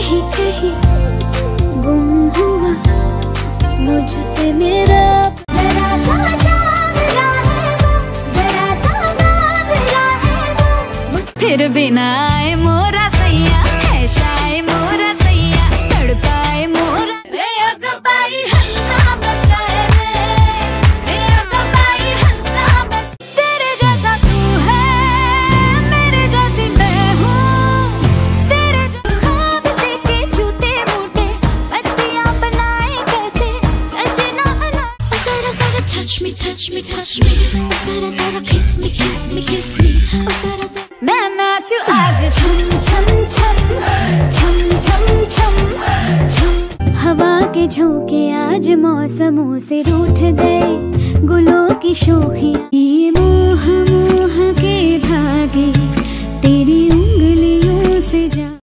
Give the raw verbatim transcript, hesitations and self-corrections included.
कहीं कहीं गुम हुआ मुझसे मेरा। जरा सा सांवरा है वो, जरा सा बावरा है वो, फिर बिना आए मोरा सैया, ऐसा आए मोरा सैया, तड़पाए मोरा। रे अगबाई हंसना बचाए रे, रे अगबाई हंसना बचाए। तेरे जैसा तू है, मेरे जैसी मैं हूँ, तेरे ख्वाब देखे झूठे मूठे, बत्तियां बनाए कैसे सजना अना। जरा जरा touch me touch me touch me, जरा जरा kiss me kiss me kiss me, जरा जरा मैं नाचूं आज छम छम छम छम छम छम छम। हवा के झोंके आज मौसमों से रूठ गए, गुलों की शोखियाँ